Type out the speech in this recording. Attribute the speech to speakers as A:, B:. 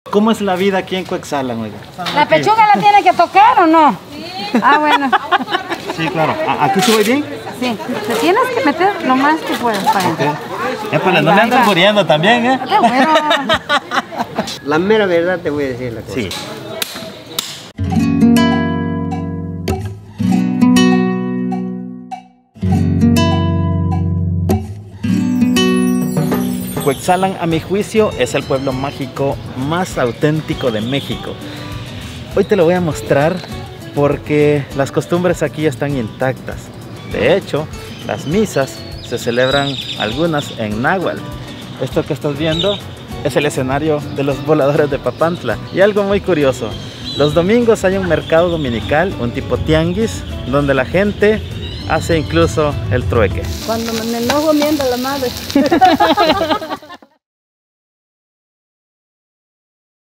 A: ¿Cómo es la vida aquí en Cuetzalan, oiga?
B: ¿La pechuga la tiene que tocar o no? Sí. Ah, bueno.
A: Sí, claro. ¿Aquí sube bien?
B: Sí, te tienes que meter lo más que puedas para entrar.
A: Épale, no me andan muriendo también, ¿eh?
B: Qué bueno.
C: La mera verdad te voy a decir la cosa.
A: Sí. Cuetzalan, a mi juicio, es el pueblo mágico más auténtico de México. Hoy te lo voy a mostrar porque las costumbres aquí están intactas. De hecho, las misas se celebran algunas en náhuatl. Esto que estás viendo es el escenario de los voladores de Papantla. Y algo muy curioso, los domingos hay un mercado dominical, un tipo tianguis, donde la gente hace incluso el trueque.
B: Cuando me enojo miento a la madre.